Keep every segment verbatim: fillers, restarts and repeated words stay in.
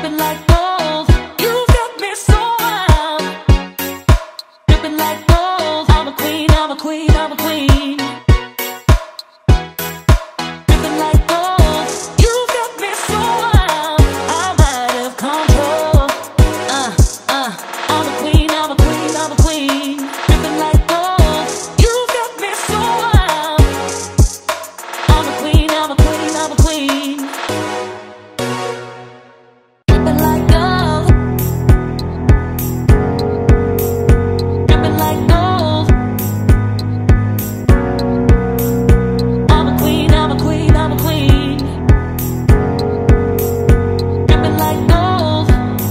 dripping like gold. You got me so wild, dripping like gold. I'm a queen, I'm a queen, I'm a queen. Dripping like gold. You got me so wild, I'm out of control. Uh, uh, I'm a queen, I'm a queen, I'm a queen. Dripping like gold. You got me so wild. I'm a queen, I'm a queen, I'm a queen. Dripping like gold. Dripping like gold. I'm a queen, I'm a queen, I'm a queen. Dripping like gold.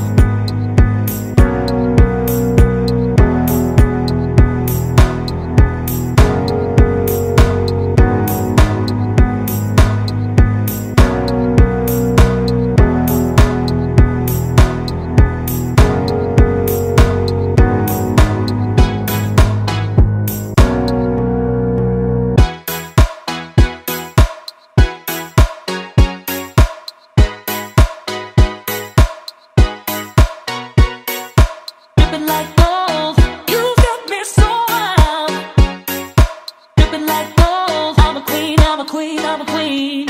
Dripping like gold. You got me so wild. Dripping like gold. I'm a queen, I'm a queen, I'm a queen.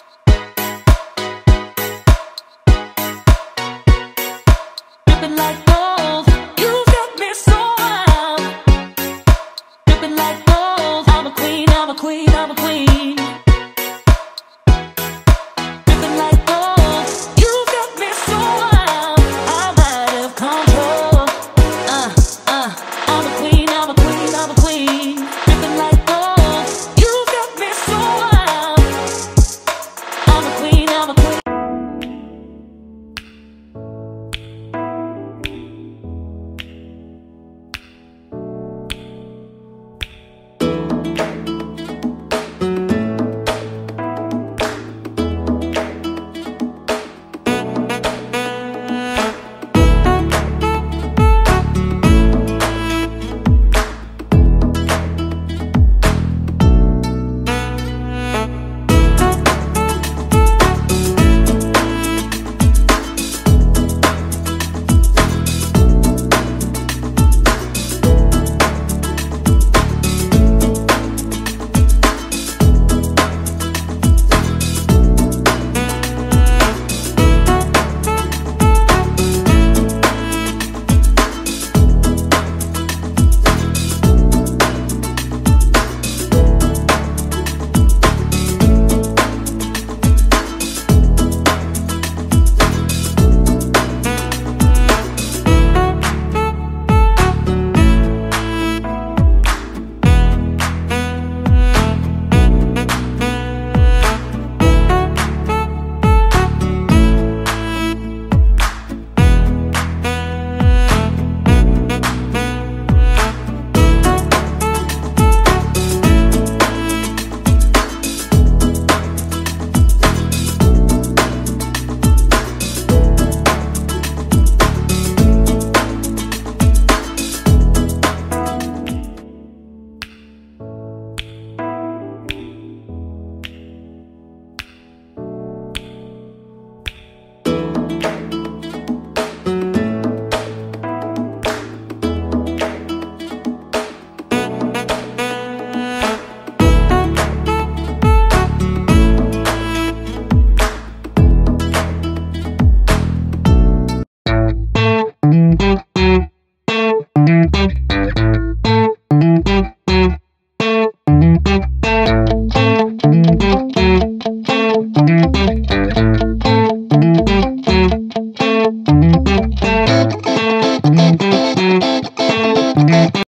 Dripping like gold.